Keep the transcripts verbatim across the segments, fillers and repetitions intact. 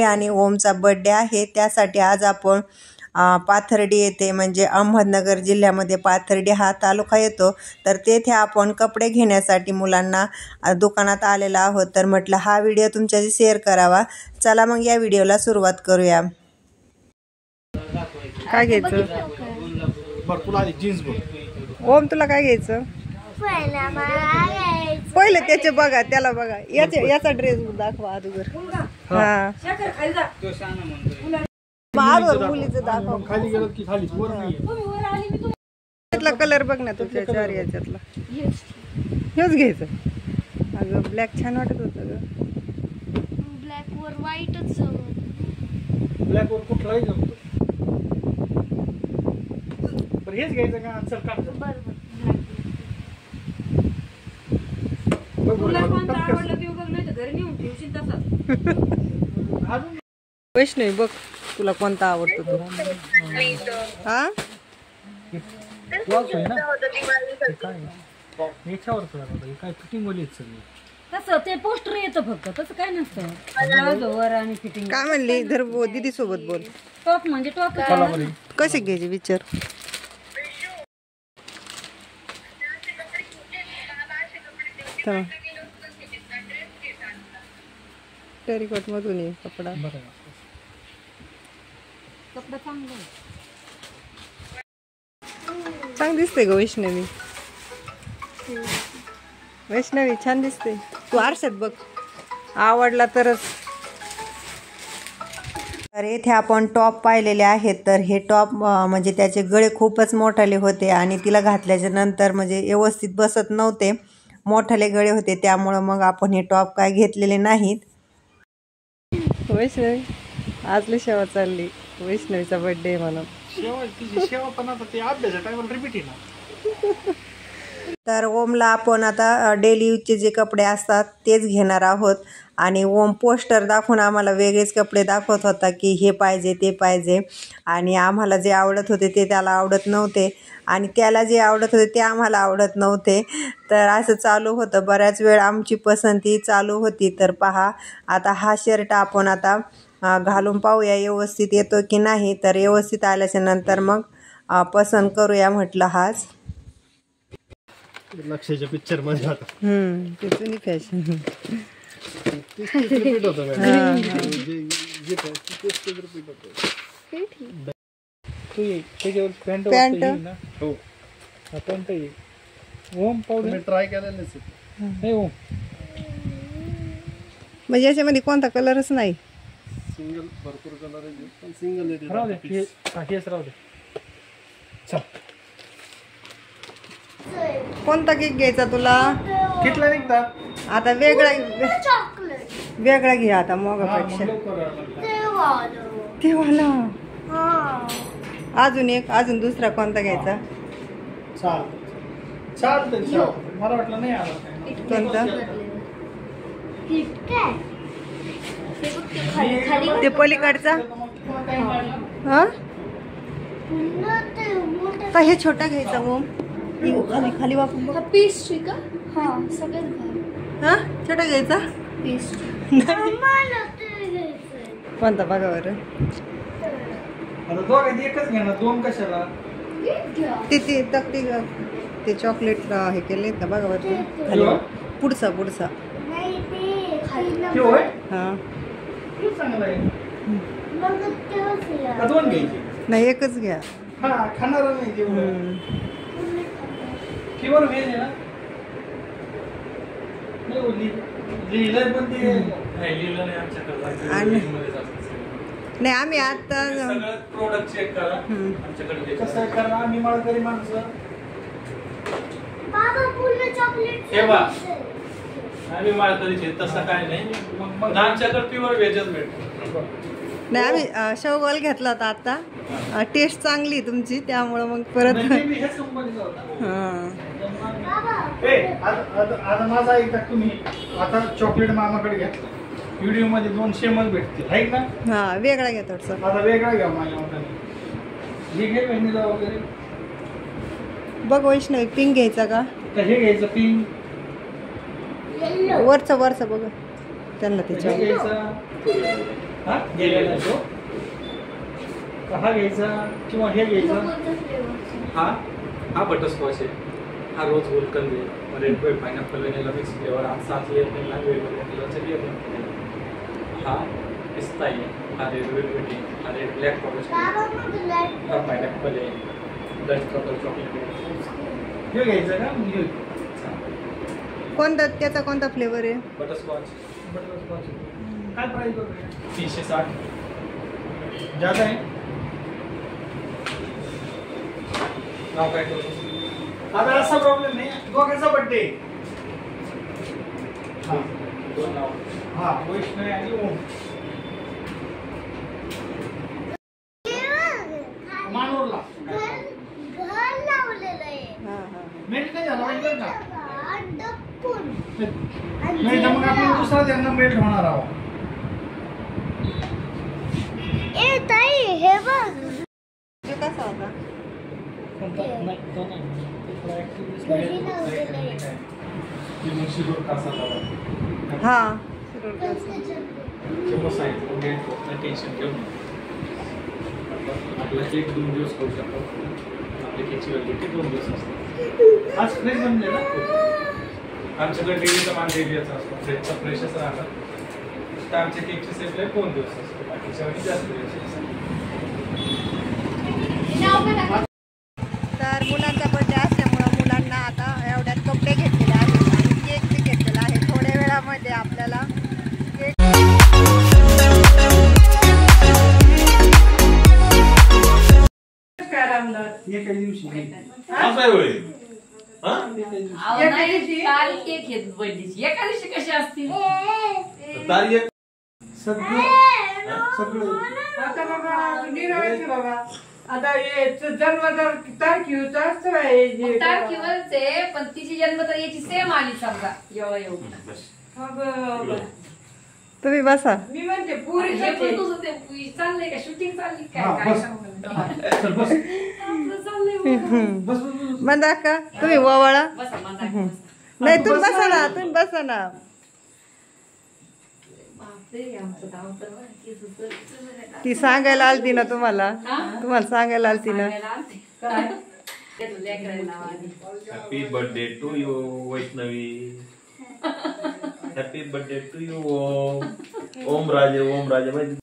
आणि ओमचा बर्थडे आहे, त्यासाठी आज आपण पाथर्डी येथे म्हणजे अहमदनगर जिल्ह्यामध्ये पाथर्डी हा तालुका येतो, तर तेथे आपण कपडे घेण्यासाठी मुलांना दुकानात आलेला आहोत. तर म्हटलं हा व्हिडिओ तुमच्याशी शेअर करावा. चला मग या व्हिडिओला सुरुवात करूया. काय घ्यायचं ओम, तुला काय घ्यायचं? पहिले त्याचे बघा, त्याला बघा, याचे याचा ड्रेस दाखवा अगोदर. हा मुलीचं दाखव. त्यातला कलर बघ ना तुझ्या चार याच्यातला हेच घ्यायचं. अगं ब्लॅक छान वाटत होतं ग. ब्लॅक वर व्हाईटच ब्लॅक वर कुठलाही जमतो. बरं हेच घ्यायचं का? आन्सर काढ. बरोबर वैष्णवी बघ तुला कोणता आवडतो तो. हा तसं ते पोस्टर येतं फक्त, तसं काय नसतं. वर आणि फिटिंग काय म्हणली? धर दीदी सोबत बोल. टॉप म्हणजे टॉप कसे घ्यायचे विचार. टेरिकॉट मधून ये कपडा. कपडा चांगला चांग दिसते ग वैष्णवी. वैष्णवी छान दिसते. तू आरशात बघ, आवडला तरच. तर येथे आपण टॉप पाहिलेले आहेत. तर हे टॉप म्हणजे त्याचे गळे खूपच मोठाले होते आणि तिला घातल्याच्या नंतर म्हणजे व्यवस्थित बसत नव्हते, मोठाले गळे होते, त्यामुळं मग आपण हे टॉप काय घेतलेले नाहीत. वैष्णवी आज लई शेवा चालली. वैष्णवीचा बर्थडे म्हणून तर ओमला आपण आता डेली यूजचे जे कपडे असतात तेच घेणार आहोत. आणि ओम पोस्टर दाखवून आम्हाला वेगळेच कपडे दाखवत होता की हे पाहिजे ते पाहिजे, आणि आम्हाला जे आवडत होते ते त्याला आवडत नव्हते आणि त्याला जे आवडत होते ते आम्हाला आवडत नव्हते. तर असं चालू होतं, बऱ्याच वेळ आमची पसंती चालू होती. तर पहा आता हा शर्ट आपण आता घालून पाहूया व्यवस्थित येतो की नाही. तर व्यवस्थित आल्याच्या नंतर मग पसंत करूया म्हटलं. हाच लक्षाच्या पिक्चर मध्ये हम्म ते जुनी fashion. Pant Om powder try केलेलं नाही ओम. म्हणजे याच्यामध्ये कोणता कलरच नाही. सिंगल भरपूर कलर आहे पण सिंगल राहू दे. हेच राहू दे. चल कोणता केक घ्यायचा तुला? कितला निघता आता वेगळा वेगळा घे आता मोगापेक्षा. ते वाला अजून एक अजून दुसरा कोणता घ्यायचा? चाल चालतंय. मला वाटलं नाही आला कोणता. ते पलीकडचा. हा हे छोटा घ्यायचा ओम. खाली खाली वापरून बघ. पेस्ट्री का? हा सगळ्यात भारी. हा छोटा घ्यायचा पेस्ट्री कोणता बघा बरं. आता दोघं एकच घ्या ना, दोन कशाला. ते ते तक्ती ते चॉकलेट हे केले ना बघा बरं. खाली पुढचा पुढचा. हा दोन घ्यायचे नाही एकच घ्या. हा खाणार नाही तेवढं. किवर व्हेज आहे ना. लिहिलंय पण ते नाही लिहिलं नाही आमच्याकडे. नाही आम्ही आता प्रोडक्ट चेक करा आमच्याकडे. कसं करा, आम्ही माळकरी माणसं. हे बा आम्ही माळकरीचे, तसं काय नाही. मग आमच्याकडे प्युअर व्हेजच भेटतो. नाही आम्ही शेवगाल घेतला होता आता. टेस्ट चांगली तुमची, त्यामुळं मग परत. आता माझा एकदा तुम्ही आता चॉकलेट मामाकडे घेतला, व्हिडिओ मध्ये दोन शेमच भेटतील आहे ना. हा वेगळा घ्या थोडसा. आता वेगळा घ्या माझ्या मताने. हे घे व्हॅनिला वगैरे. बघ वैष्णवी पिंक घ्यायचा का? हे घ्यायचं पिंक. वरचा वरचा बघ त्यांना त्याच्या. हा गेलेला आहे तो. हा घ्यायचा किंवा हे घ्यायचा. कोणतं फ्लेवर? हा हा बटरस्कॉच आहे. हा रोज गुलकंद आहे. Red velvet pineapple vanilla mix flavour. हा सात लेअर व्हॅनिला वेगवेगळ्या लेअर. हा पिस्ता आहे. हा रेड वेलवेट आहे. हा रेड ब्लॅक फॉरेस्ट आहे. हा पायनॅपल आहे. डस्ट कलर चॉकलेट आहे. हे घ्यायचं का? हे कोणता त्याचा कोणता फ्लेवर आहे? बटरस्कॉच. बटरस्कॉच काय प्राइस वगैरे? तीनशे साठ. ज्यादा आहे. नाव काय करू? आता असा प्रॉब्लेम नाही. दोघांचा बर्थडे. हा दोन नाव. हा वैष्णवी आणि ओम. मानूरला घर लावलेलं आहे. हां हां मेल्ट नाही झाला पाहिजे का? डप्पून. नाही तर मग आपण दुसरा त्यांना मेल्ट होणार आहोत. ए ताई हे बघ. तो कसा होता? नाही तो नाही. घरी लावलेलं आहे. शिरोड कासा लावा. हां किंवा साहित्य घ्यायचं टेन्शन घेऊन आपला एक दोन दिवस करू शकतो. आपली केकची व्हॅलिडिटी दोन दिवस असते. आज फ्रेश बनले ना. आमच्याकडे डेलीचा माल डेलीचा असतो. फ्रेशचा फ्रेशच राहणार. तर आमच्या केकची सेफ लाईफ दोन दिवस असतो. बाकीच्या वेळी जास्त दिवस असतो. तर मुलांचा बर्थडे असल्यामुळं मुलांना आता एवढ्यात कपडे घेतलेले आहेत आणि केक बी घेतलेला आहे. थोड्या वेळामध्ये आपल्याला केक एका दिवशी असं आहे होय. हा? अहो, नाही, काल केक घेत बर्थडेची. एका दिवशी कशी असतील? तारीख सगळं सगळं आता बाबा निरायचे बाबा. आता हे जन्म तारखेचं असतं बाई. तारखेवरच आहे, पण तिची जन्म तर याची सेम आली समजा. एवढं एवढं मग तुम्ही बसा. मी म्हणते हे पुरी पण तुझं ते चाललंय का? शूटिंग चालली काय? हा, काय बस. सांगू? चल बस. आपलं चाललंय बघा. बस बस बस. मंदा का तुम्ही ओवाळा. बसा माझा बसा. नाही तुम्ही बसा ना. तुम्ही बसा ना. बापरे, आमचं गाव तर बरं, केस उचल- उचल नाही का? ती सांगायला आलती ना तुम्हाला. हा? तुम्हाला सांगायला आलती ना. सांगायला आलते. काय? ते तुला लेकराला नाव आधी. Happy birthday to you Vaishnavi. Happy birthday to you Om. Om Raje Om राजे माहिती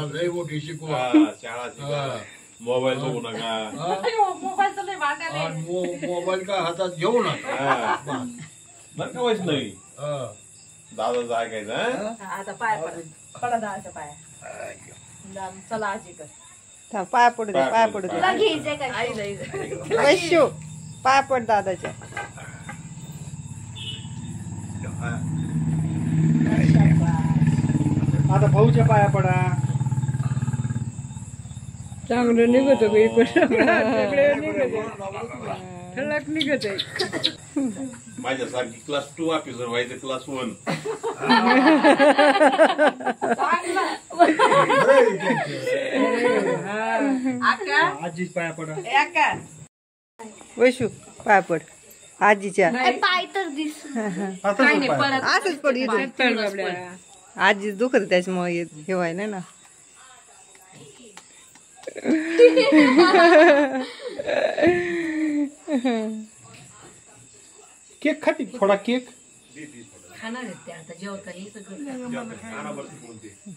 लय मोठी शिकू हा, शाळा शिका मोबाईल बघू नका मोबाईलचं लय भांडण आहे. मोबाईल का हातात घेऊ नका हा. बस. बरं का वैष्णवी हा. दादाचं ऐकायचं हं? आता पाय पडा पडा दाच्या पाया जा, चला आजीकडे थांब, पाय पडू दे पाय पडू दे आई जाई वैशू पाय पड दादाच्या. आता भाऊच्या पाया पडा. चांगलं निघत सगळे निघत ठळक निघत माझ्यासारखी क्लास टू ऑफिसर व्हायचं क्लास वन. आजीच पाया पडा. वैशू पाय पड आजीच्या. पाय तर दिस असंच पड इथून. आजी दुखत त्याच्यामुळे हे व्हायला ना. केक खाती थोडा केक. खाणार आहेत ते आता जेवता हे सगळं